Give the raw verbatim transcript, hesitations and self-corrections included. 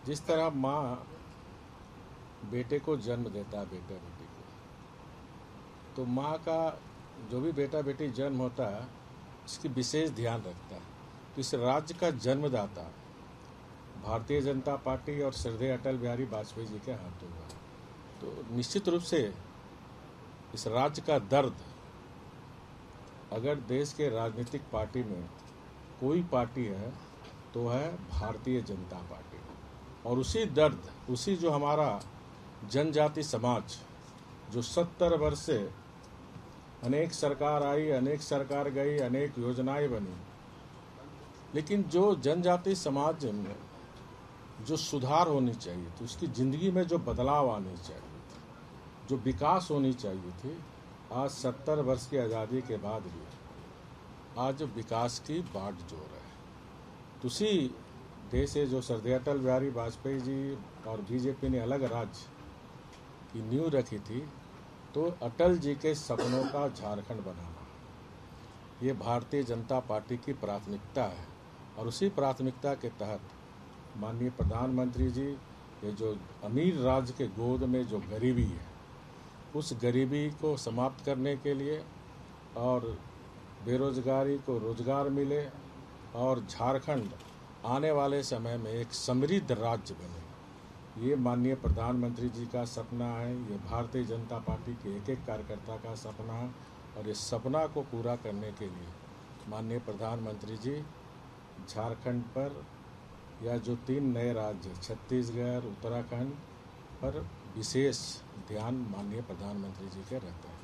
जिस तरह माँ बेटे को जन्म देता है, बेटा बेटी को, तो माँ का जो भी बेटा बेटी जन्म होता है इसकी विशेष ध्यान रखता है। तो इस राज्य का जन्मदाता भारतीय जनता पार्टी और श्रद्धेय अटल बिहारी वाजपेयी जी के हाथों हुआ। तो निश्चित रूप से इस राज्य का दर्द, अगर देश के राजनीतिक पार्टी में कोई पार्टी है तो है भारतीय जनता पार्टी। और उसी दर्द, उसी जो हमारा जनजाति समाज, जो सत्तर वर्ष से अनेक सरकार आई, अनेक सरकार गई, अनेक योजनाएं बनी, लेकिन जो जनजाति समाज में जो सुधार होनी चाहिए थी, उसकी जिंदगी में जो बदलाव आनी चाहिए थी, जो विकास होनी चाहिए थी, आज सत्तर वर्ष की आज़ादी के बाद भी आज विकास की बाट जोर है। तो उसी देश से जो श्रद्धेय अटल बिहारी वाजपेयी जी और बीजेपी ने अलग राज्य की नींव रखी थी, तो अटल जी के सपनों का झारखंड बनाना, ये भारतीय जनता पार्टी की प्राथमिकता है। और उसी प्राथमिकता के तहत माननीय प्रधानमंत्री जी, ये जो अमीर राज्य के गोद में जो गरीबी है, उस गरीबी को समाप्त करने के लिए और बेरोजगारी को रोजगार मिले और झारखंड आने वाले समय में एक समृद्ध राज्य बने, ये माननीय प्रधानमंत्री जी का सपना है। ये भारतीय जनता पार्टी के एक एक कार्यकर्ता का सपना है। और इस सपना को पूरा करने के लिए माननीय प्रधानमंत्री जी झारखंड पर, या जो तीन नए राज्य छत्तीसगढ़, उत्तराखंड पर विशेष ध्यान माननीय प्रधानमंत्री जी के रहता है।